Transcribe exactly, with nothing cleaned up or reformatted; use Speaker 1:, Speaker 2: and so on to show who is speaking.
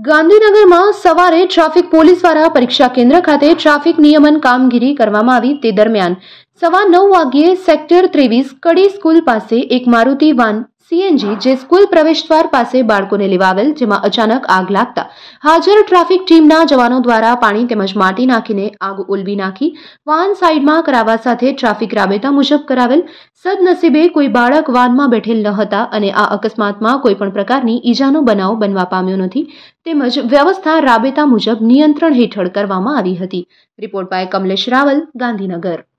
Speaker 1: ગાંધીનગરમાં સવારે traffic police દ્વારા પરીક્ષા કેન્દ્ર ખાતે ટ્રાફિક નિયમન કામગીરી કરવામાં આવી તે દરમિયાન સવા નવ વાગ્યે સેક્ટર ત્રેવીસ કડી સ્કૂલ પાસે એક મારુતિ વાન સીએનજી જે સ્કૂલ પ્રવેશદ્વાર પાસે બાળકોને લેવા આવેલ, જેમાં અચાનક આગ લાગતા હાજર ટ્રાફિક ટીમના જવાનો દ્વારા પાણી તેમજ માટી નાખીને આગ ઓલવી નાખી વાહન સાઈડમાં કરાવવા સાથે ટ્રાફિક રાબેતા મુજબ કરાવેલ। સદનસીબે કોઈ બાળક વાનમાં બેઠેલ ન હતા અને આ અકસ્માતમાં કોઈ પણ પ્રકારની ઈજાનો બનાવ બનવા પામ્યો નથી તેમજ વ્યવસ્થા રાબેતા મુજબ નિયંત્રણ હેઠળ કરવામાં આવી હતી। Report by Kamlesh Rawal, Gandhinagar.